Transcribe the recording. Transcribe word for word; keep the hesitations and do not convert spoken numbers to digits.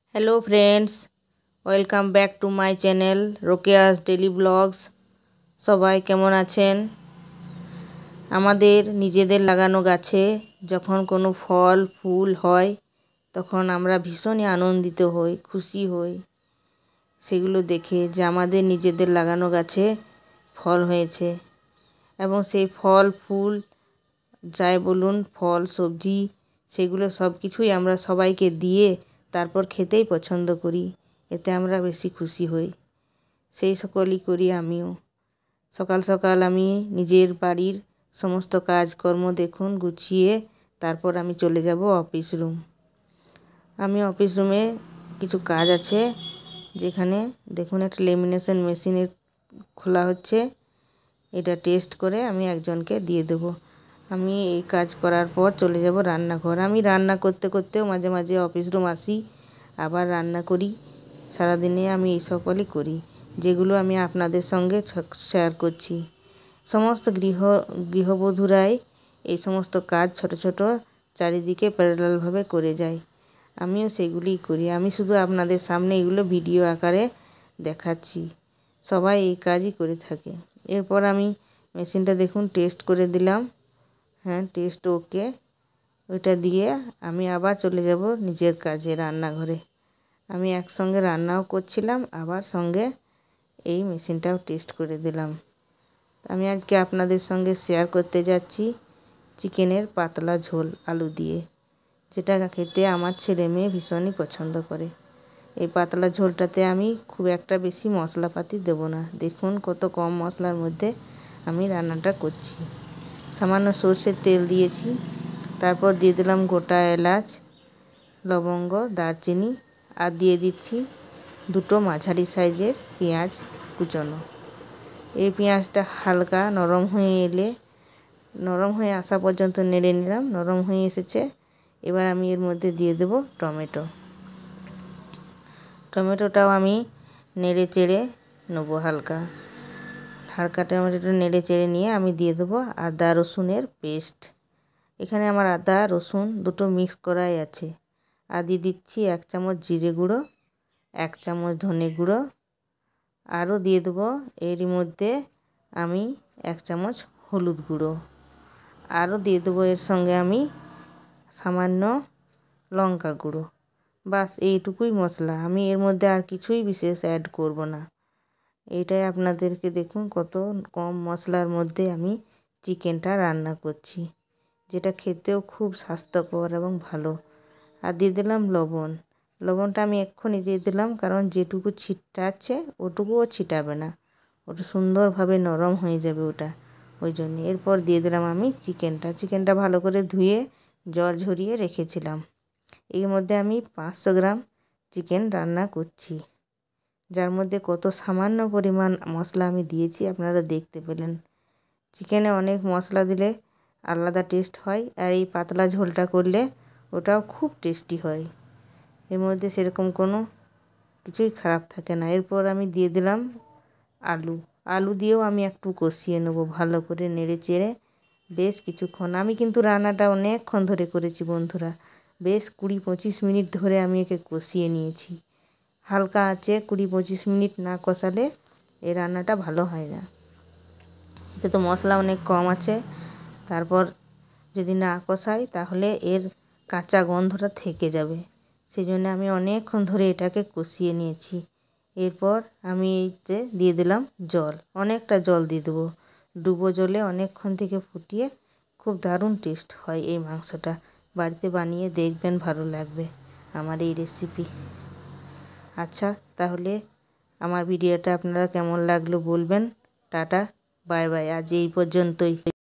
Hello friends, welcome back to my channel Rokeyas daily blogs. সবাই কেমন আছেন? আমাদের নিজেদের লাগানো গাছে যখন কোনো ফল ফুল হয় তখন আমরা ভীষণই আনন্দিত হই, খুশি হই সেগুলো দেখে যে আমাদের নিজেদের লাগানো গাছে ফল হয়েছে। এবং সেই ফল ফুল যাই বলুন, ফল সবজি সেগুলো সব কিছুই আমরা সবাইকে দিয়ে তারপর খেতেই পছন্দ করি। এতে আমরা বেশি খুশি হই। সেই সকলই করি আমিও। সকাল সকাল আমি নিজের বাড়ির সমস্ত কাজকর্ম দেখুন গুছিয়ে তারপর আমি চলে যাব অফিস রুম। আমি অফিস রুমে কিছু কাজ আছে, যেখানে দেখুন একটা লেমিনেশন মেশিনের খোলা হচ্ছে। এটা টেস্ট করে আমি একজনকে দিয়ে দেবো। আমি এই কাজ করার পর চলে যাব রান্নাঘর। আমি রান্না করতে করতেও মাঝে মাঝে অফিস রুম আসি, আবার রান্না করি। সারাদিনে আমি এই সকলই করি, যেগুলো আমি আপনাদের সঙ্গে শেয়ার করছি। সমস্ত গৃহ গৃহবধূরাই এই সমস্ত কাজ ছোট ছোট চারিদিকে প্যারালালভাবে করে যায়। আমিও সেগুলিই করি। আমি শুধু আপনাদের সামনে এগুলো ভিডিও আকারে দেখাচ্ছি। সবাই এই কাজই করে থাকে। এরপর আমি মেশিনটা দেখুন টেস্ট করে দিলাম। হ্যাঁ, টেস্ট ওকে। ওইটা দিয়ে আমি আবার চলে যাব নিজের কাজে, রান্নাঘরে। আমি একসঙ্গে রান্নাও করছিলাম, আবার সঙ্গে এই মেশিনটাও টেস্ট করে দিলাম। আমি আজকে আপনাদের সঙ্গে শেয়ার করতে যাচ্ছি চিকেনের পাতলা ঝোল আলু দিয়ে, যেটা খেতে আমার ছেলে মেয়ে ভীষণই পছন্দ করে। এই পাতলা ঝোলটাতে আমি খুব একটা বেশি মশলাপাতি দেব না। দেখুন কত কম মশলার মধ্যে আমি রান্নাটা করছি। সামান্য সর্ষের তেল দিয়েছি, তারপর দিয়ে দিলাম গোটা এলাচ, লবঙ্গ, দারচিনি, আর দিয়ে দিচ্ছি দুটো মাঝারি সাইজের পেঁয়াজ কুচনো। এই পেঁয়াজটা হালকা নরম হয়ে এলে নরম হয়ে আসা পর্যন্ত নেড়ে নিলাম। নরম হয়ে এসেছে, এবার আমি এর মধ্যে দিয়ে দেব টমেটো। টমেটোটাও আমি নেড়ে চেড়ে নেবো। হালকা হালকা টমেটোটা নেড়ে চেড়ে নিয়ে আমি দিয়ে দেবো আদা রসুনের পেস্ট। এখানে আমার আদা রসুন দুটো মিক্স করাই আছে। আর দিয়ে দিচ্ছি এক চামচ জিরে গুঁড়ো, এক চামচ ধনে গুঁড়ো, আরও দিয়ে দেবো এরই মধ্যে আমি এক চামচ হলুদ গুঁড়ো, আরও দিয়ে দেবো এর সঙ্গে আমি সামান্য লঙ্কা গুঁড়ো। বাস এইটুকুই মশলা। আমি এর মধ্যে আর কিছুই বিশেষ অ্যাড করব না। এইটাই আপনাদেরকে দেখুন কত কম মশলার মধ্যে আমি চিকেনটা রান্না করছি, যেটা খেতেও খুব স্বাস্থ্যকর এবং ভালো। আর দিয়ে দিলাম লবণ। লবণটা আমি এক্ষুনি দিয়ে দিলাম, কারণ যেটুকু ছিটাচ্ছে ওটুকুও ছিটাবে না, ওটা সুন্দরভাবে নরম হয়ে যাবে ওটা, ওই জন্যে। এরপর দিয়ে দিলাম আমি চিকেনটা। চিকেনটা ভালো করে ধুয়ে জল ঝরিয়ে রেখেছিলাম। এর মধ্যে আমি পাঁচশো গ্রাম চিকেন রান্না করছি, যার মধ্যে কত সামান্য পরিমাণ মশলা আমি দিয়েছি আপনারা দেখতে পেলেন। চিকেনে অনেক মশলা দিলে আলাদা টেস্ট হয়, আর এই পাতলা ঝোলটা করলে ওটাও খুব টেস্টি হয়। এর মধ্যে সেরকম কোনো কিছুই খারাপ থাকে না। এরপর আমি দিয়ে দিলাম আলু। আলু দিয়েও আমি একটু কষিয়ে নেবো ভালো করে নেড়ে চেড়ে বেশ কিছুক্ষণ। আমি কিন্তু রান্নাটা অনেকক্ষণ ধরে করেছি বন্ধুরা, বেশ কুড়ি পঁচিশ মিনিট ধরে আমি একে কষিয়ে নিয়েছি। হালকা আঁচে কুড়ি পঁচিশ মিনিট না কষালে এই রান্নাটা ভালো হয় না। এতে তো মশলা অনেক কম আছে, তারপর যদি না কষাই তাহলে এর কাঁচা গন্ধটা থেকে যাবে। সেই জন্য আমি অনেকক্ষণ ধরে এটাকে কষিয়ে নিয়েছি। এরপর আমি এইতে দিয়ে দিলাম জল, অনেকটা জল দিয়ে দেবো। ডুবো জলে অনেকক্ষণ থেকে ফুটিয়ে খুব দারুণ টেস্ট হয় এই মাংসটা। বাড়িতে বানিয়ে দেখবেন, ভালো লাগবে আমার এই রেসিপি। আচ্ছা, তাহলে আমার ভিডিওটা আপনারা কেমন লাগলো বলবেন। টাটা, বাই বাই, আজ এই পর্যন্তই।